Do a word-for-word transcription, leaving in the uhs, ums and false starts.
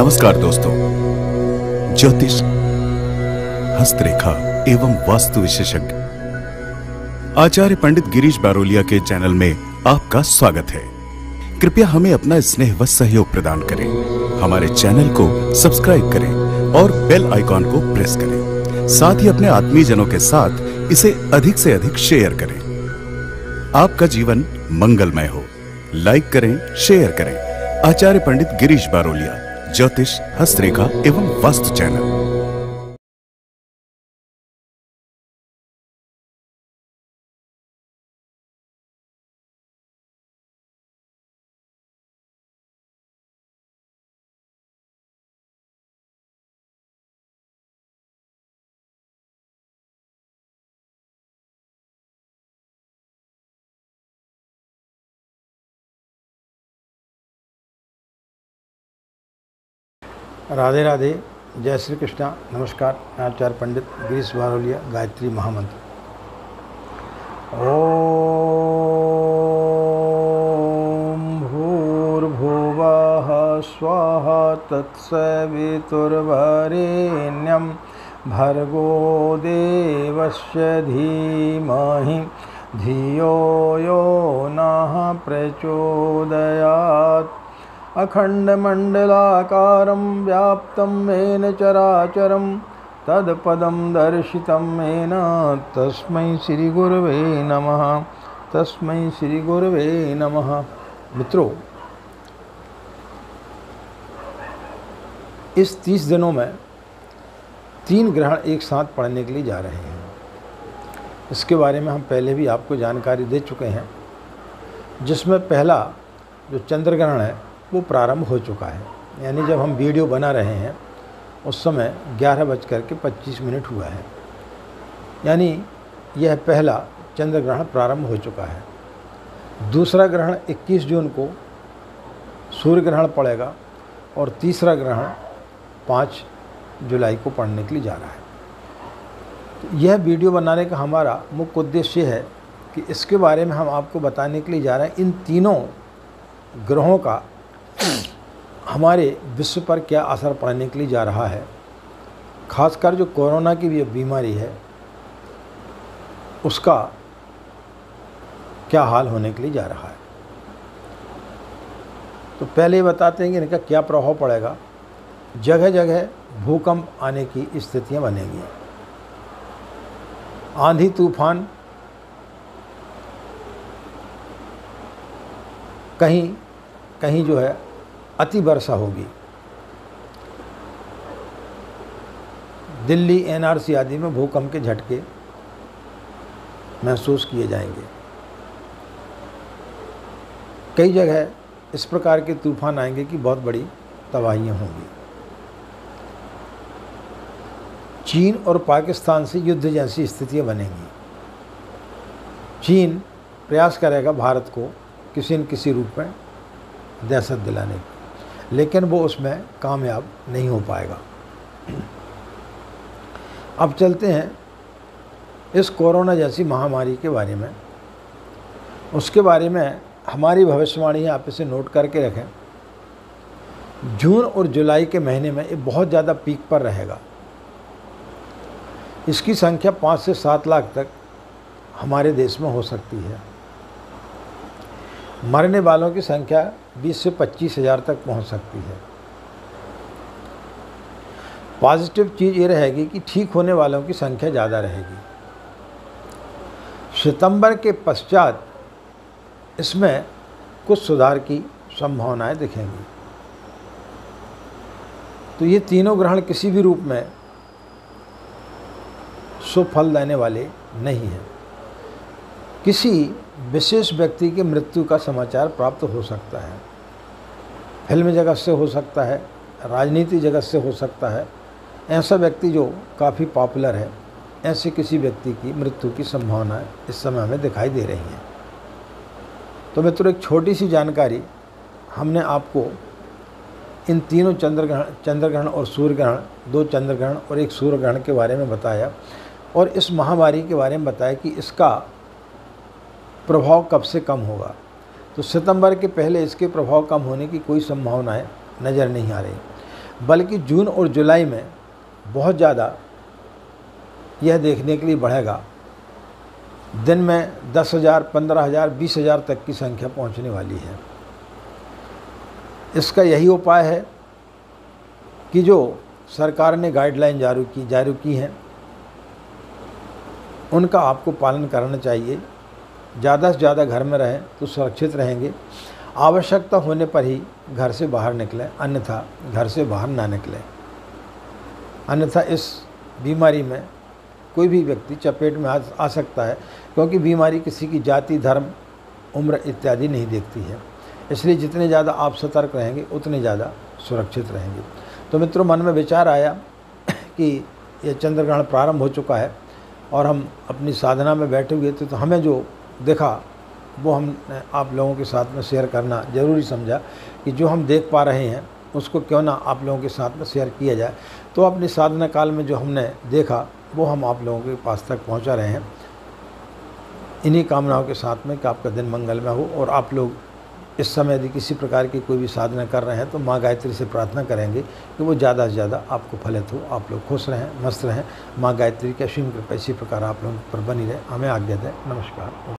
नमस्कार दोस्तों, ज्योतिष, हस्तरेखा एवं वास्तु विशेषज्ञ आचार्य पंडित गिरीश बारोलिया के चैनल में आपका स्वागत है। कृपया हमें अपना स्नेह व सहयोग प्रदान करें, हमारे चैनल को सब्सक्राइब करें और बेल आइकॉन को प्रेस करें। साथ ही अपने आत्मीयजनों के साथ इसे अधिक से अधिक शेयर करें। आपका जीवन मंगलमय हो। लाइक करें, शेयर करें। आचार्य पंडित गिरीश बारोलिया, ज्योतिष, हस्तरेखा एवं वास्तु चैनल। राधे राधे, जय श्री कृष्णा। नमस्कार, मैं आचार्य पंडित गिरीश बारोलिया। गायत्री महामंत्र। ओम भूर्भुवः स्वः तत्सवितुर्वरेण्यं भर्गो देवस्य धीमहि धियो यो नः प्रचोदयात्। अखण्डमण्डलाकारं व्याप्तं येन चराचरं तत्पदं दर्शितं येन तस्मै श्रीगुरवे नमः। तस्मै श्रीगुरवे नमः। मित्रों, इस तीस दिनों में तीन ग्रहण एक साथ पड़ने के लिए जा रहे हैं। इसके बारे में हम पहले भी आपको जानकारी दे चुके हैं, जिसमें पहला जो चंद्र ग्रहण है वो प्रारंभ हो चुका है। यानी जब हम वीडियो बना रहे हैं उस समय ग्यारह बज कर के पच्चीस मिनट हुआ है। यानी यह पहला चंद्र ग्रहण प्रारंभ हो चुका है। दूसरा ग्रहण इक्कीस जून को सूर्य ग्रहण पड़ेगा और तीसरा ग्रहण पाँच जुलाई को पड़ने के लिए जा रहा है। तो यह वीडियो बनाने का हमारा मुख्य उद्देश्य है कि इसके बारे में हम आपको बताने के लिए जा रहे हैं, इन तीनों ग्रहों का हमारे विश्व पर क्या असर पड़ने के लिए जा रहा है। खासकर जो कोरोना की भी बीमारी है उसका क्या हाल होने के लिए जा रहा है। तो पहले बताते हैं कि इनका क्या प्रभाव पड़ेगा। जगह जगह भूकंप आने की स्थितियां बनेंगी। आंधी तूफान, कहीं कहीं जो है अति वर्षा होगी। दिल्ली, एनआरसी आदि में भूकंप के झटके महसूस किए जाएंगे। कई जगह इस प्रकार के तूफान आएंगे कि बहुत बड़ी तबाहियां होंगी। चीन और पाकिस्तान से युद्ध जैसी स्थितियां बनेंगी। चीन प्रयास करेगा भारत को किसी न किसी रूप में दहशत दिलाने की, लेकिन वो उसमें कामयाब नहीं हो पाएगा। अब चलते हैं इस कोरोना जैसी महामारी के बारे में। उसके बारे में हमारी भविष्यवाणी है, आप इसे नोट करके रखें। जून और जुलाई के महीने में ये बहुत ज़्यादा पीक पर रहेगा। इसकी संख्या पाँच से सात लाख तक हमारे देश में हो सकती है। मरने वालों की संख्या बीस से पच्चीस हज़ार तक पहुंच सकती है। पॉजिटिव चीज़ ये रहेगी कि ठीक होने वालों की संख्या ज़्यादा रहेगी। सितंबर के पश्चात इसमें कुछ सुधार की संभावनाएं दिखेंगी। तो ये तीनों ग्रहण किसी भी रूप में शुभ फल देने वाले नहीं हैं। किसी विशेष व्यक्ति की मृत्यु का समाचार प्राप्त हो सकता है। फिल्म जगत से हो सकता है, राजनीति जगत से हो सकता है। ऐसा व्यक्ति जो काफ़ी पॉपुलर है, ऐसे किसी व्यक्ति की मृत्यु की संभावनाएं इस समय हमें दिखाई दे रही हैं। तो मित्रों, एक छोटी सी जानकारी हमने आपको इन तीनों चंद्र ग्रहण चंद्र ग्रहण और सूर्य ग्रहण, दो चंद्र ग्रहण और एक सूर्य ग्रहण के बारे में बताया, और इस महामारी के बारे में बताया कि इसका प्रभाव कब से कम होगा। तो सितंबर के पहले इसके प्रभाव कम होने की कोई संभावनाएं नज़र नहीं आ रही। बल्कि जून और जुलाई में बहुत ज़्यादा यह देखने के लिए बढ़ेगा। दिन में दस हज़ार, पंद्रह हज़ार, बीस हज़ार तक की संख्या पहुंचने वाली है। इसका यही उपाय है कि जो सरकार ने गाइडलाइन जारी की जारी की हैं उनका आपको पालन करना चाहिए। ज़्यादा से ज़्यादा घर में रहें तो सुरक्षित रहेंगे। आवश्यकता होने पर ही घर से बाहर निकलें, अन्यथा घर से बाहर ना निकलें। अन्यथा इस बीमारी में कोई भी व्यक्ति चपेट में आ, आ सकता है, क्योंकि बीमारी किसी की जाति, धर्म, उम्र इत्यादि नहीं देखती है। इसलिए जितने ज़्यादा आप सतर्क रहेंगे उतने ज़्यादा सुरक्षित रहेंगे। तो मित्रों, मन में विचार आया कि यह चंद्र ग्रहण प्रारंभ हो चुका है और हम अपनी साधना में बैठे हुए थे, तो हमें जो देखा वो हम आप लोगों के साथ में शेयर करना ज़रूरी समझा कि जो हम देख पा रहे हैं उसको क्यों ना आप लोगों के साथ में शेयर किया जाए। तो अपनी साधना काल में जो हमने देखा वो हम आप लोगों के पास तक पहुंचा रहे हैं, इन्हीं कामनाओं के साथ में कि आपका दिन मंगलमय हो। और आप लोग इस समय यदि किसी प्रकार की कोई भी साधना कर रहे हैं तो माँ गायत्री से प्रार्थना करेंगे कि वो ज़्यादा से ज़्यादा आपको फलित हो, आप लोग खुश रहें, मस्त रहें। माँ गायत्री की असीम कृपा इसी प्रकार आप लोगों पर बनी रहे। हमें आज्ञा दें। नमस्कार।